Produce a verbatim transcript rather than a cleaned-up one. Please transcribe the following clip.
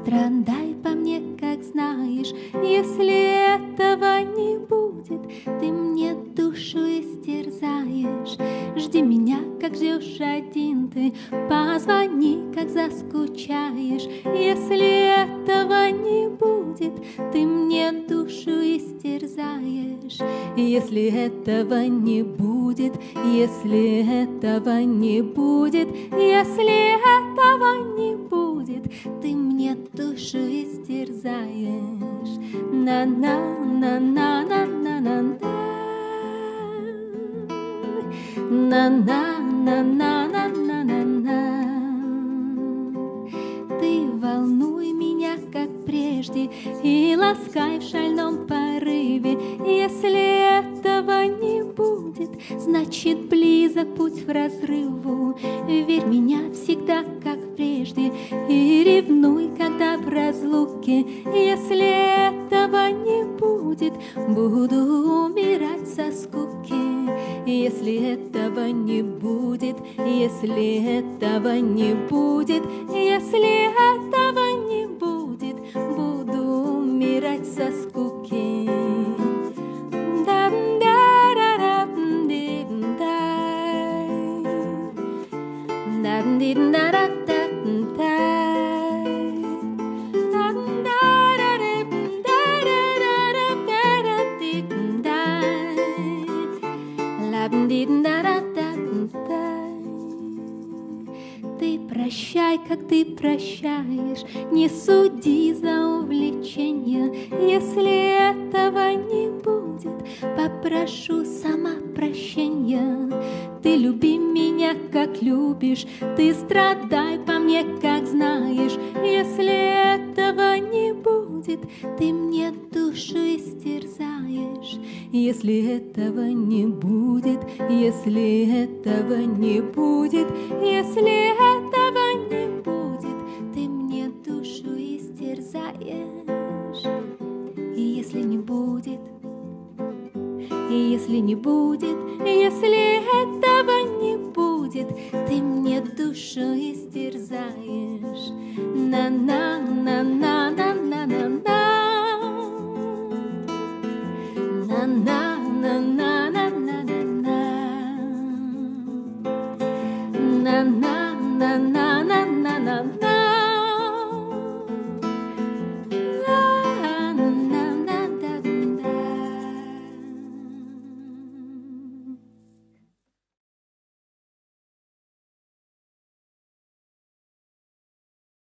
страдай по мне, как знаешь. Если этого не будет, ты мне душу истерзаешь. Жди меня, как ждешь один ты, позвони, как заскучаешь. Если этого не будет, ты мне душу истерзаешь. Если этого не будет, если этого не будет, если этого не будет, ты мне душу истерзаешь. На-на-на-на-на-на-на-на, на-на-на-на-на-на-на. Ты волнуй меня, как прежде, и ласкай в шальном порыве. Если этого не будет, значит близок путь в разрыву. Верь меня всегда, как прежде, и ревнуй, когда в разлуке. Если этого не будет, буду умирать со скуки. Если этого не будет, если этого не будет, если этого не будет, буду умирать со скуки. Ты прощай, как ты прощаешь, не суди за увлечение. Если этого не будет, попрошу сама прощения. Ты люби меня, как любишь, ты страдай по мне, как знаешь. Если этого не будет, ты мне душу истерзаешь. Если этого не будет, если этого не будет, если этого не будет, ты мне душу истерзаешь. И если не будет, и если не будет, если этого не будет, ты мне душу истерзаешь. На-на-на-на-на-на-на-на, на-на-на-на-на-на-на, на-на-на-на-на-на-на.